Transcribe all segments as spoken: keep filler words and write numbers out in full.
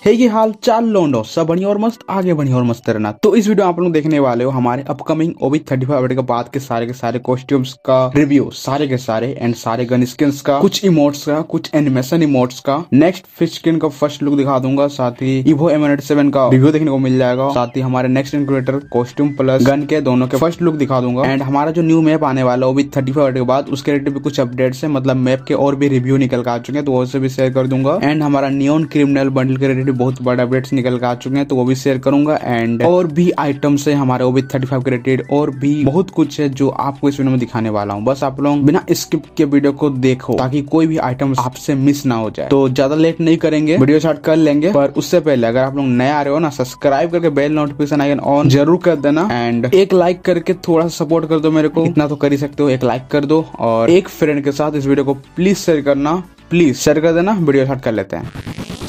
है ये हाल चाल लोंडो सब बढ़िया और मस्त आगे बढ़िया और मस्त रहना। तो इस वीडियो आप लोग देखने वाले हो हमारे upcoming OB thirty five update के बाद के सारे के सारे कॉस्ट्यूम्स का रिव्यू, सारे के सारे एंड सारे गन स्किन्स का, कुछ इमोट्स का, कुछ एनिमेशन इमोट्स का, नेक्स्ट फिश स्किन का फर्स्ट लुक दिखा दूंगा, साथ ही इवो एम एट सेवन का रिव्यू देखने को मिल जाएगा, साथ ही हमारे next incubator costume plus gun के दोनों के फर्स्ट लुक दिखा दूंगा। एंड हमारा जो न्यू मैप आने वाला है ओबी थर्टी फाइव अपडेट के बाद उसके रिलेटेड भी कुछ अपडेट्स है, मतलब मैप के और भी रिव्यू निकल के आ चुके हैं तो वो से भी शेयर कर दूंगा। एंड हमारा नियॉन क्रिमिनल बंडल के रिलेटेड बहुत बड़ा अपडेट्स निकल के आ चुके हैं तो वो भी शेयर करूंगा। एंड और भी आइटम्स है हमारे ओबी थर्टी फाइव के रिलेटेड, और भी बहुत कुछ है जो आपको इस वीडियो में दिखाने वाला हूँ। बस आप लोग बिना स्किप के वीडियो को देखो ताकि कोई भी आइटम आपसे मिस ना हो जाए। तो ज्यादा लेट नहीं करेंगे, वीडियो स्टार्ट कर लेंगे, पर उससे पहले अगर आप लोग नए आ रहे हो ना, सब्सक्राइब करके बेल नोटिफिकेशन आइकन ऑन जरूर कर देना एंड एक लाइक करके थोड़ा सा सपोर्ट कर दो मेरे को, इतना तो कर ही सकते हो, एक लाइक कर दो और एक फ्रेंड के साथ इस वीडियो को प्लीज शेयर करना, प्लीज शेयर कर देना। वीडियो स्टार्ट कर लेते हैं।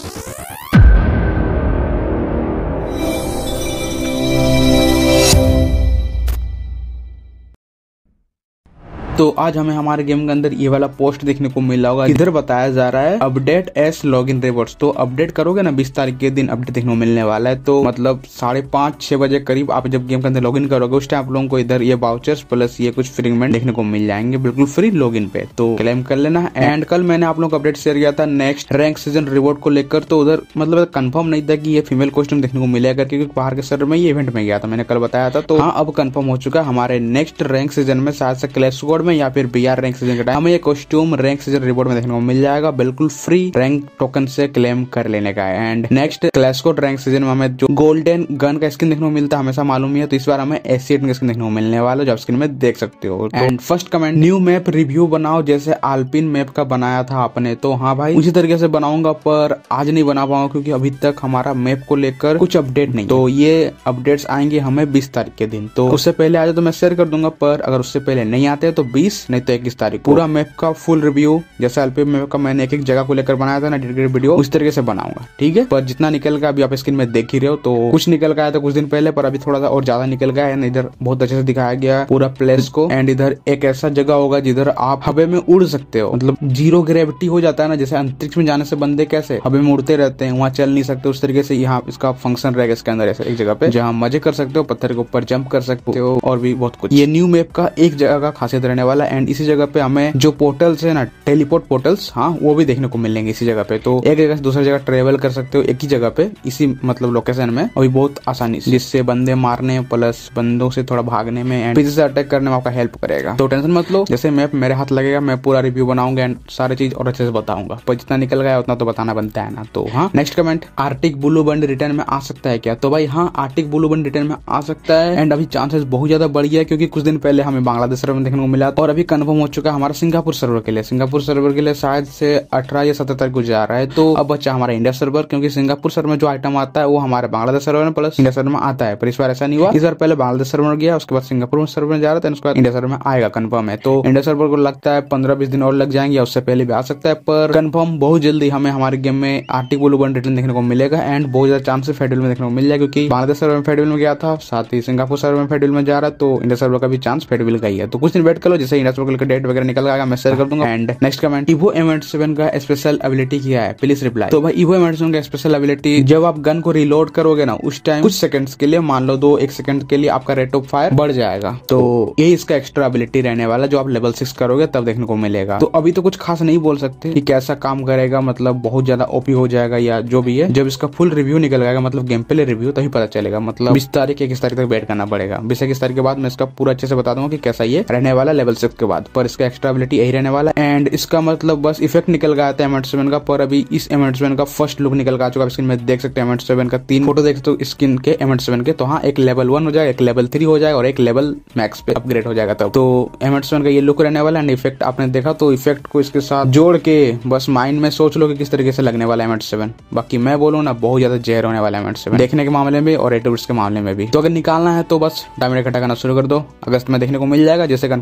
तो आज हमें हमारे गेम के अंदर ये वाला पोस्ट देखने को मिला होगा, इधर बताया जा रहा है अपडेट एस लॉगिन रिवॉर्ड्स। तो अपडेट करोगे ना बीस तारीख के दिन अपडेट देखने को मिलने वाला है, तो मतलब साढ़े पाँच छह बजे करीब आप जब गेम के अंदर लॉगिन करोगे उस टाइम आप लोगों को इधर ये वाउचर्स प्लस ये कुछ फ्रीगमेंट देखने को मिल जाएंगे बिल्कुल फ्री लॉगिन पे, तो क्लेम कर लेना। एंड कल मैंने आप लोगों को अपडेट शेयर किया था नेक्स्ट रैंक सीजन रिवॉर्ड को लेकर, तो उधर मतलब कंफर्म नहीं था कि ये फीमेल कॉस्ट्यूम देखने को मिलेगा क्योंकि बाहर के सर्वर में ये इवेंट में गया था, मैंने कल बताया था। तो हाँ अब कंफर्म हो चुका है, हमारे नेक्स्ट रैंक सीजन में शायद से क्लैश स्क्वाड में या फिर बीआर रैंक सीजन के टाइम हमें ये कॉस्ट्यूम रैंक सीजन रिवॉर्ड में देखने को मिल जाएगा, बिल्कुल फ्री रैंक टोकन से क्लेम कर लेने का है। And next clash squad rank season में हमें जो गोल्डन गन का स्किन देखने को मिलता है हमेशा मालूम ही है, तो इस बार हमें एसिड का स्किन देखने को मिलने वाला जो आप स्क्रीन में देख सकते हो। And first comment, new map review बनाओ जैसे आल्पिन मैप का बनाया था आपने। तो हाँ भाई उसी तरीके से बनाऊंगा, पर आज नहीं बना पाऊंगा क्योंकि अभी तक हमारा मैप को लेकर कुछ अपडेट नहीं, तो ये अपडेट्स आएंगे हमें बीस तारीख के दिन, तो उससे पहले आ जाए तो मैं शेयर कर दूंगा, पर अगर उससे पहले नहीं आते तो बीस नहीं तो इक्कीस तारीख पूरा मैप का फुल रिव्यू जैसे अल्पीन मैप का मैंने एक एक जगह को लेकर बनाया था ना डेडिकेटेड वीडियो, उस तरीके से बनाऊंगा, ठीक है। पर जितना निकल गया अभी आप स्क्रीन में देख ही रहे हो, तो कुछ निकल गया था कुछ दिन पहले, पर अभी थोड़ा सा और ज्यादा निकल गया है। इधर बहुत अच्छे से दिखाया गया पूरा प्लेस को, एंड इधर एक ऐसा जगह होगा जिधर आप हवा में उड़ सकते हो, मतलब जीरो ग्रेविटी हो जाता है ना, जैसे अंतरिक्ष में जाने से बंदे कैसे हवा में उड़ते रहते हैं, वहाँ चल नहीं सकते, उस तरीके से यहाँ इसका फंक्शन रहेगा इसके अंदर, ऐसे एक जगह पे जहाँ मजे कर सकते हो, पत्थर के ऊपर जंप कर सकते हो और भी बहुत कुछ। ये न्यू मैप का एक जगह का खासियत रहने वाला, एंड इसी जगह पे हमें जो पोर्टल्स है ना, टेलीपोर्ट पोर्टल्स, हाँ वो भी देखने को मिलेंगे इसी जगह पे, तो एक जगह से दूसरी जगह ट्रेवल कर सकते हो एक ही जगह पे इसी मतलब लोकेशन में, और बहुत आसानी से, जिससे बंदे मारने प्लस बंदों से थोड़ा भागने में एंड पीछे से अटैक करने में आपका हेल्प करेगा। तो टेंशन मत लो, जैसे मैप मेरे हाथ लगेगा मैं पूरा रिव्यू बनाऊंगा एंड सारी चीज और अच्छे से बताऊंगा, पर जितना निकल गया उतना तो बताना बनता है ना। तो हाँ next comment, arctic blue bundle return में आ सकता है क्या? तो भाई हाँ आर्टिक ब्लू बंड रिटर्न में आ सकता है, एंड अभी चांसेस बहुत ज्यादा बढ़ गया क्योंकि कुछ दिन पहले हमें बांग्लादेश सर्वर में देखने को मिला, और अभी कंफर्म हो चुका है हमारा सिंगापुर सर्वर के लिए। सिंगापुर सर्वर के लिए शायद से अठारह या सत्रह तारीख को जा रहा है, तो अब बच्चा हमारा इंडिया सर्वर, क्योंकि सिंगापुर सर्वर में जो आइटम आता है वो हमारे बांग्लादेश सर्वर में प्लस इंडिया सर्वर में आता है, पर इस बार ऐसा नहीं हुआ, इस बार पहले बांग्लादेश सर्वर में गया उसके बाद सिंगापुर सर्वर में जा रहा था, उसके बाद इंडिया सर्वर में आएगा कंफर्म है। तो इंडिया सर्वर को लगता है पंद्रह बीस दिन और लग जाएंगे, उससे पहले भी आ सकता है, पर कंफर्म बहुत जल्दी हमें हमारे गेम में आर्टिक ब्लू बंड रिटर्न देखने को मिलेगा, एंड बहुत ज्यादा चांस फेडरल में देखने को मिल जाएगा क्योंकि बांग्लादेश सर्वर में फेडरल में गया था, साथ ही सिंगापुर सर्वर में फेडरल में जा रहा है, तो इंडिया सर्वर का भी चांस फेडरल का ही है। तो कुछ दिन वेट कर लो, जैसे इंडिया सर्वर का डेट वगैरह निकल आएगा मैं शेयर कर दूंगा। And next comment, evo M eight seven का स्पेशल एबिलिटी क्या है प्लीज रिप्लाई। तो भाई इवो एम एट सेवन का स्पेशल एबिलिटी, जब आप गन को रिलोड करोगे ना उस टाइम कुछ सेकंड्स के लिए, मान लो दो एक सेकंड के लिए आपका रेट ऑफ फायर बढ़ जाएगा, तो यही इसका एक्स्ट्रा एबिलिटी रहने वाला जो आप लेवल सिक्स करोगे तब देखने को मिलेगा। तो अभी तो कुछ खास नहीं बोल सकते कि कैसा काम करेगा, मतलब बहुत ज्यादा ओपी हो जाएगा या जो भी है, जब इसका फुल रिव्यू निकल जाएगा मतलब गेम प्ले रिव्यू तभी पता चलेगा, मतलब बीस तारीख इक्कीस तारीख तक वेट करना पड़ेगा। बीस इक्कीस तारीख के बाद मैं इसका पूरा अच्छे से बता दूंगा कि कैसा ये रहने वाला लेवल सिक्स के बाद, पर इसका एक्स्ट्रा एबिलिटी यही रहने वाला। एंड इसका मतलब बस इफेक्ट निकल गया था एम एट सेवन का, पर अभी इस एम एट सेवन का फर्स्ट लुक निकल आ चुका है, स्क्रीन में देख सकते हैं एम एट सेवन का तीन फोटो देख सकते हो स्किन के एम एट सेवन के। तो हाँ एक लेवल वन हो जाएगा, एक लेवल थ्री हो जाएगा और एक लेवल मैक्स पे अपग्रेड हो जाएगा तब। तो एम एट सेवन का ये लुक रहने वाला है, इफेक्ट आपने देखा, तो इफेक्ट को इसके साथ जोड़ के बस माइंड में सोच लो कि किस तरीके से लगने वाला है एम एट सेवन। बाकी मैं बोलूँ ना बहुत ज्यादा जहर होने वाला है एम एट सेवन देखने के मामले में और एट्रीब्यूट्स के मामले में भी। तो अगर निकालना है तो बस डायमंड इकट्ठा करना शुरू कर दो, अगस्त में देखने को मिल जाएगा, जैसे कंफर्म डेट निकल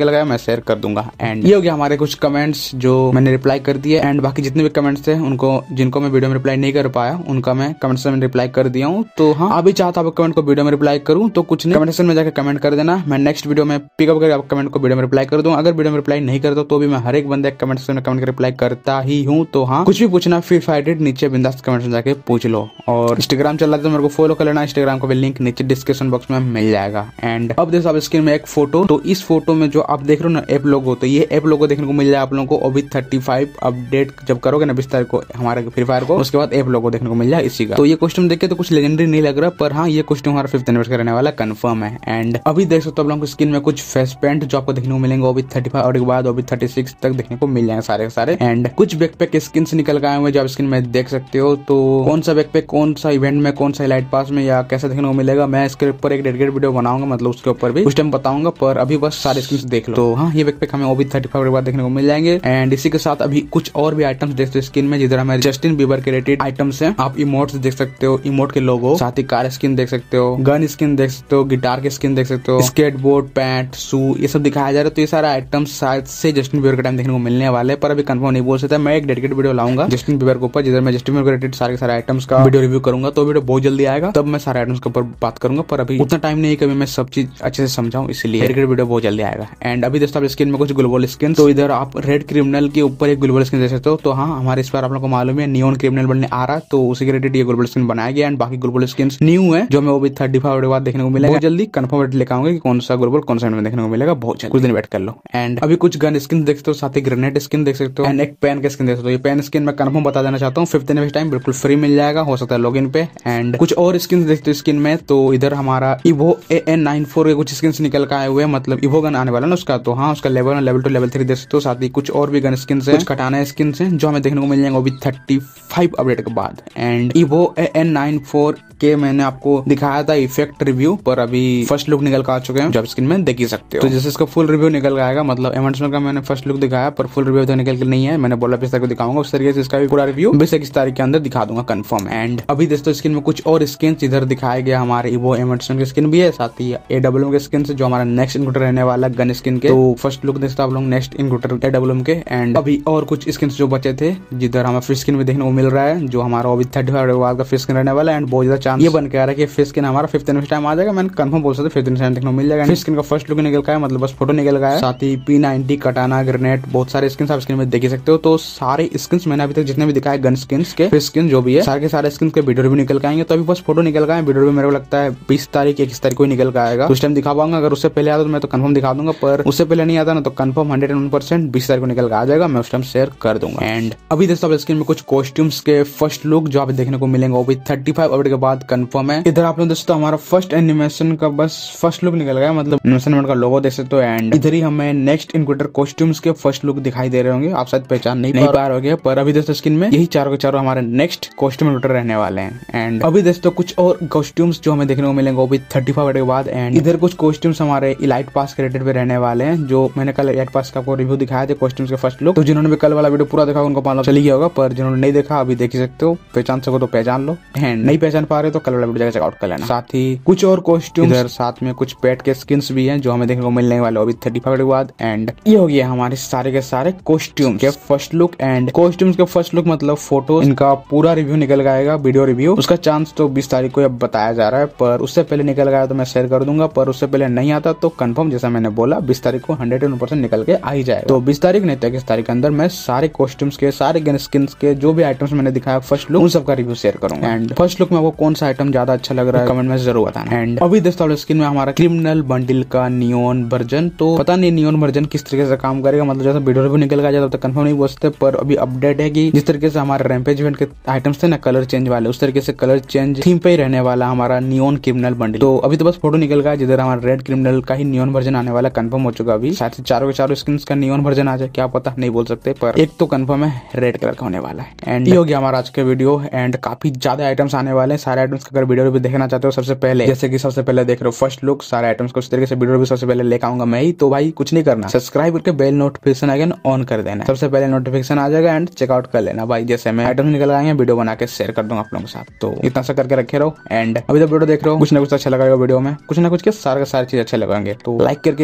निकल गया मैं शेयर कर दूंगा। एंड ये हो गया हमारे कुछ कमेंट्स जो मैंने रिप्लाई कर दिए। एंड बाकी जितने भी कमेंट्स थे उनको जिनको मैं वीडियो में रिप्लाई नहीं कर पाया उनका मैं कमेंट सेक्शन में रिप्लाई कर दिया हूँ। तो हाँ, अभी चाहता आप कमेंट को वीडियो में रिप्लाई करूँ तो कुछ नहीं, कमेंट सेक्शन में जाकर कमेंट कर देना, मैं नेक्स्ट वीडियो में पिकअप करके आप कमेंट को वीडियो में रिप्लाई कर दूँ। अगर वीडियो में रिप्लाई नहीं करता तो भी मैं हर एक बंदे कमेंट सेक्शन में कमेंट कर रिप्लाई करता ही हूँ। तो हाँ, कुछ भी पूछना फ्री फाइटेड नीचे बिंदास कमेंट में जाके पूछ लो। और इंस्टाग्राम चल रहा है तो मेरे को फॉलो कर लेना, इंस्टाग्राम का भी लिंक नीचे डिस्क्रिप्शन बॉक्स में मिल जाएगा। एंड अब देखो आप स्क्रीन में एक फोटो, तो इस फोटो में जो आप देख रहे हो ना ऐप लोगो, तो ये ऐप लोगो देखने को मिल जाए आप लोगों को ओबी थर्टी फाइव अपडेट जब करोगे ना बीस तारीख को हमारे फ्री फायर को, उसके बाद ऐप लोगो देखने को मिल जाए इसी का। तो ये कॉस्ट्यूम देख के तो कुछ लेजेंडरी नहीं लग रहा, पर हाँ ये कॉस्ट्यूम हमारा फिफ्थ एनिवर्सरी रहने वाला कंफर्म है। एंड अभी देख सकते हो आप लोगों को स्किन में कुछ फेस पेंट जो आपको देखने को मिलेंगे ओबी थर्टी फाइव और के बाद ओबी थर्टी सिक्स तक देखने को मिल जाएंगे सारे सारे। एंड कुछ बैकपैक स्किन से निकल गए हुए जो आप स्किन में देख सकते हो। तो कौन सा बैकपैक कौन सा इवेंट में कौन सा लाइट पास में या कैसे देखने को मिलेगा मैं इसके ऊपर एक डेडिकेटेड वीडियो बनाऊंगा, मतलब उसके ऊपर भी उस टाइम बताऊंगा, पर अभी बस सारे स्किन्स देख लो। तो हाँ, ये बैकपैक हमें ओबी थर्टी फाइव के बाद देखने को मिल जाएंगे। एंड इसी के साथ अभी कुछ और भी आइटम्स देखते हो स्किन में, जिधर हमें जस्टिन बीबर के रिलेटेड आइटम्स हैं। आप इमोट्स देख सकते हो, इमोट के लोगो, साथ ही कार स्किन देख सकते हो, गन स्किन देख सकते हो, गिटार के स्किन देख सकते हो, स्केटबोर्ड, पैंट, शू, ये सब दिखाया जा रहा है। तो ये सारे आइटम्स शायद से जस्टिन बीबर के टाइम देखने को मिलने वाले, पर अभी कंफर्म नहीं बोल सकता। मैं एक डेडिकेटेड वीडियो लाऊंगा जस्टिन बीबर के ऊपर, जिधर मैं जस्टिन बीबर के रिलेटेड सारे सारे आइटम्स का वीडियो रिव्यू करूंगा। तो वीडियो बहुत जल्दी आएगा, तब मैं सारे आइटम्स के ऊपर बात करूंगा, पर अभी उतना टाइम नहीं है कभी मैं सब चीज अच्छे से समझाऊं, इसलिए डेडिकेटेड वीडियो बहुत जल्दी आएगा। एंड अभी दोस्तों आप स्किन में कुछ ग्लोबल स्किन, तो इधर आप रेड क्रिमिनल के ऊपर एक ग्लोबल स्किन देख सकते हो। तो हाँ, हमारे इस बार आप लोगों को मालूम है नियॉन क्रिमिनल बनने आ रहा, तो उसी के रिलेटेड ये ग्लोबल स्किन बनाया गया। एंड बाकी ग्लोबल स्किन न्यू है जो हमें वो भी थर्टी फाइव के बाद देखने को मिलेगा। जल्दी कंफर्म डेट लेकर आऊंगा कि कौन सा ग्लोबल कौन सा में देखने को मिलेगा, बहुत जल्दी, कुछ दिन वेट कर लो। एंड अभी कुछ गन स्किन देख सकते हो, साथ ही ग्रेनेड स्किन देख सकते हो, एंड एक पेन का स्किन देख सकते हो। ये पेन स्किन मैं कंफर्म बता देना चाहता हूँ फिफ्थ एनिवर्सरी टाइम बिल्कुल फ्री मिल जाएगा, हो सकता है लॉगिन पे। एंड कुछ और स्किन देखते हो स्किन में, तो इधर हमारा evo A N nine four के कुछ स्किन निकल के आए हुए हैं, मतलब इवो गन आने वाला ना उसका। तो हाँ, उसका level level two level three देख सकते हो। साथ ही कुछ और भी गन स्किन है, कुछ कटाना स्किन है जो हमें देखने को मिल जाएंगे वो भी थर्टी फाइव अपडेट के बाद। And evo A N nine four के मैंने आपको दिखाया था इफेक्ट रिव्यू, पर अभी फर्स्ट लुक निकल कर आ चुके हैं जो आप स्क्रीन में देख ही सकते हो। तो जैसे इसका फुल रिव्यू निकल आएगा, मतलब एमेंटमेंट का मैंने फर्स्ट लुक दिखाया पर फुल रिव्यू तो निकल के नहीं है, मैंने बोला बीस तारीख को दिखाऊंगा, उस तरीके से इसका भी पूरा रिव्यू बीस इक्कीस तारीख के अंदर दिखा दूंगा कंफर्म। एंड अभी दोस्तों स्किन में कुछ और स्किन इधर दिखाया गया, हमारे इवो एमेंटमेंट की स्किन भी है, साथ ही ए डब्ल्यू के स्किन से जो हमारा नेक्स्ट इनक्लूडर रहने वाला गन स्किन के। तो फर्स्ट लुक देखते आप लोग नेक्स्ट इनक्लूडर ए डब्ल्यू के। एंड अभी और कुछ स्किन जो बचे थे, जिधर हमें फिश स्किन भी देखने को मिल रहा है, जो हमारा अभी थर्टी फाइव का फिश स्किन रहने वाला है। एंड बहुत ज्यादा चांस ये बन के आ रहा है कि फिश स्किन हमारा फिफ्थ एनिवर्सरी टाइम आ जाएगा, मैंने कंफर्म बोल सकते फिफ्थ एनिवर्सरी देखने को मिल जाएगा। फिश स्किन का फर्स्ट लुक निकल का है, मतलब बस फोटो निकल गया है, साथ ही पी नाइंटी, कटाना, ग्रेनेड, बहुत सारे स्किन आप स्क्रीन में देख ही सकते हो। तो सारे स्किन मैंने अभी तक जितने भी दिखाए गन स्किन के, फिश स्किन जो भी है, सारे के सारे स्किन के वीडियो भी निकल के आएंगे। तो अभी बस फोटो निकल गए, वीडियो भी मेरे को लगता है बीस तारीख इक्कीस तारीख को ही निकल के आएगा, उस टाइम दिखा पाऊंगा। अगर उससे पहले आता तो मैं तो कंफर्म दिखा दूंगा, पर उससे पहले नहीं आता ना तो confirm hundred and one percent बीस तारीख को निकल के आ जाएगा, मैं उस टाइम शेयर कर दूंगा। एंड अभी दोस्तों स्क्रीन में कुछ कॉस्ट्यूम्स के फर्स्ट लुक जो आप देखने को मिलेंगे वो भी थर्टी फाइव अपडेट के बाद कंफर्म है। इधर आप लोग दोस्तों हमारा फर्स्ट एनिमेशन का बस फर्स्ट लुक निकल गया, मतलब एनिमेशन का लोगो देख सकते हो। एंड इधर ही हमें नेक्स्ट इनक्लूडर कॉस्ट्यूम्स के फर्स्ट लुक दिखाई दे रहे होंगे, आप शायद पहचान नहीं पा रहे हो, पर अभी दोस्तों स्किन में यही चारों के चारों हमारे नेक्स्ट कॉस्ट्यूम इनक्लूडर रहने वाले हैं। एंड अभी दोस्तों कुछ और कॉस्ट्यूम्स जो हमें देखने को मिलेंगे वो भी थर्टी फाइव अपडेट के बाद। एंड इधर कुछ कॉस्ट्यूम्स हमारे इलाइट पास के रिलेटेड पे रहने वाले हैं, जो मैंने कल इलाइट पास का रिव्यू दिखाया था कॉस्ट्यूम्स के फर्स्ट लुक। तो जिन्होंने भी कल वाला वीडियो पूरा देखा उनको मालूम चली गया होगा, पर जिन्होंने नहीं देखा अभी देख सकते हो, पहचान सको तो पहचान लो, एंड नहीं पहचान पा रहे तो कल वाला वीडियो चेकआउट कर लेना। साथ ही कुछ और कॉस्ट्यूम इधर साथ में कुछ पेट के स्किन्स भी हैं जो हमें देखने को मिलने वाले अभी थर्टी फाइव के बाद। एंड ये हो गया हमारे सारे के सारे कॉस्ट्यूम के फर्स्ट लुक। एंड कॉस्ट्यूम्स के फर्स्ट लुक मतलब फोटो, इनका पूरा रिव्यू निकल गएगा, वीडियो रिव्यू, उसका चांस तो बीस तारीख को अब बताया जा रहा है, पर उससे पहले निकल गया तो मैं शेयर कर दूंगा, पर उससे पहले नहीं आता तो कंफर्म जैसा मैंने बोला बीस तारीख को हंड्रेड एंड परसेंट निकल के आ ही जाएगा। तो बीस तारीख नहीं तो इक्कीस तारीख के अंदर मैं सारे कॉस्ट्यूम्स के, सारे गन स्किन्स के जो भी आइटम्स मैंने दिखाया फर्स्ट लुक, उन सबका रिव्यू शेयर करूंगा। एंड फर्स्ट लुक में आपको कौन सा आइटम ज्यादा अच्छा लग रहा है कमेंट में जरूर बताना। एंड अभी दोस्तों स्किन में हमारा क्रिमिनल बंडल का नियॉन वर्जन, तो पता नहीं नियॉन वर्जन किस तरीके से काम करेगा, मतलब जैसा वीडियो रिव्यू निकल गया तब तक कंफर्म नहीं बोल सकते, पर अभी अपडेट है कि जिस तरीके से हमारे रैम्पेज इवेंट के आइटम्स थे ना कलर चेंज वाले, उस तरीके से कलर चेंज थीम पे ही रहने वाला हमारा नियॉन क्रिमिनल बंडल। तो अभी तो बस फोटो निकल गया जिधर हमारा रेड क्रिमिनल का ही नियॉन वर्जन आने वाला कंफर्म हो चुका, अभी शायद चारों के चारों स्किन्स का नियॉन वर्जन आ जाए, क्या पता नहीं बोल सकते, पर एक तो कंफर्म है रेड कलर का होने वाला है। एंड ये हो गया हमारा आज का वीडियो। एंड काफी ज्यादा आइटम्स आने वाले हैं, सारे आइटम्स का अगर वीडियो रिव्यू देखना चाहते हो सबसे पहले, जैसे कि सबसे पहले देख रहे हो फर्स्ट लुक, सारे आइटम्स को उस तरीके से वीडियो रिव्यू सबसे पहले लेकर आऊंगा मैं ही। तो भाई कुछ नहीं करना, सब्सक्राइब करके बेल नोटिफिकेशन आइकन ऑन कर देना, सबसे पहले नोटिफिकेशन आ जाएगा एंड चेकआउट कर लेना भाई, जैसे मैं आइटम निकल आएंगे वीडियो बना के शेयर कर दूंगा आप लोगों के साथ। तो इतना सा करके रखे रहो। एंड अभी तो वीडियो देख रहे हो कुछ ना कुछ अच्छा लगेगा वीडियो में, कुछ ना कुछ के सारे सारी चीज अच्छे लगेंगे, तो लाइक करके एक कमेंट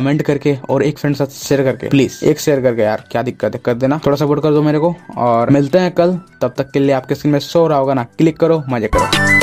कमेंट करके और एक फ्रेंड साथ शेयर करके, प्लीज एक शेयर करके यार, क्या दिक्कत है, कर देना, थोड़ा सपोर्ट कर दो मेरे को। और मिलते हैं कल, तब तक के लिए आपके स्क्रीन में शो रहा होगा ना, क्लिक करो, मजे करो।